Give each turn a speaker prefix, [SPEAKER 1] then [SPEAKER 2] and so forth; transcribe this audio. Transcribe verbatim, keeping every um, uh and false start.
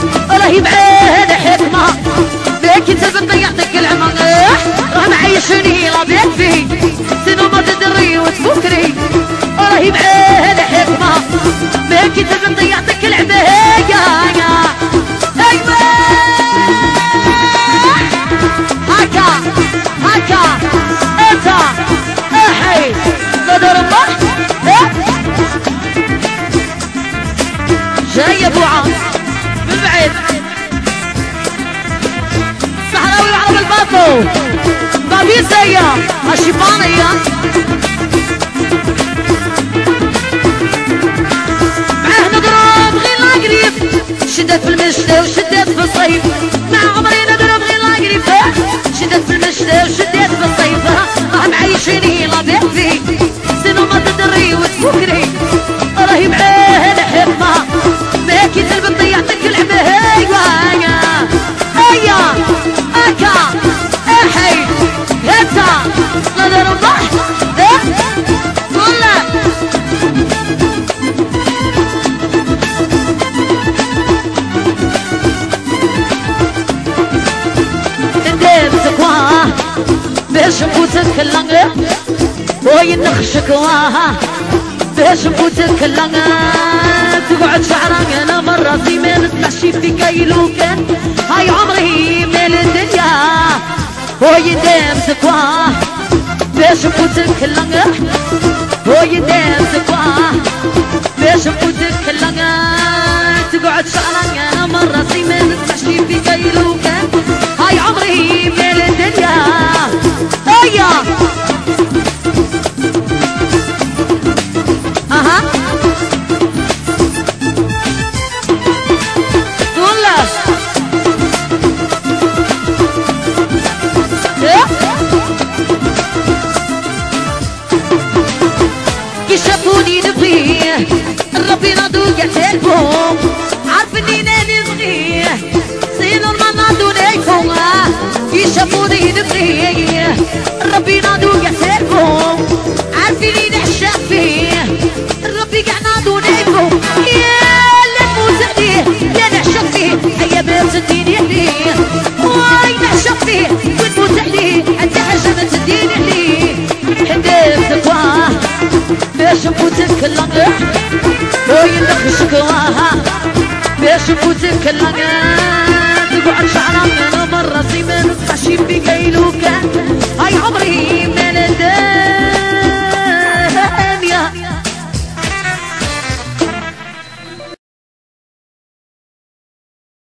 [SPEAKER 1] راهي بعين حكمة بيك تبقى يعطيك العمر راه معيشني لا بيك فيه سنو ما تدري وتفكري راهي بعين حكمة بيك تبقى يعطيك العمر ايوه هكا هكا انت احي قدر الله جاي ابو عاص من بعيد صحراوي وعرب الباطو بابي زيا الشيبانية معاه نضرب غير لاقريب شدت في المشتى وشدت في الصيف مع عمري نضرب غير لاقريب شدت في المشتى وشدت في الصيف راه معيشيني لا بيك فيه سنو ما تدري وتفكري راهي بعين حكمة ماكي تلبط يعطيك العمى ايوا ايا اكا احي هتا نظر الله والله ندير سكواه باش نفوتك اللنغ وين نخشك واه باش نفوتك اللنغ تقعد شعرك انا مرة زي ما نتمشي في كايلو كان هاي عمري مال الدنيا ويدام سكواه باش نفوتك اللنغ ويدام سكواه باش نفوتك اللنغ تقعد شعرك انا مرة زي ما نتمشي في كايلو كان هاي عمري مال الدنيا ايا اها يشافوني نبغيه ربي نادو يعترفهم عارفني انا نبغيه زين المنادو نايفهم يشافوني نبغيه ربي نادو يعترفهم عارفيني نعشق فيه ربي قاع نادو نايفهم يا لا نموت عليه لا نعشق فيه هيا باش تديني عليه واي نعشق فيه ونموت عليه انت حاجه ما تديني عليه حديت سكواه باش نفوتك اللنغ وين نخشك واها باش نفوتك اللنغ تقعد شعرك انا مرة زي ما نتمشي بيك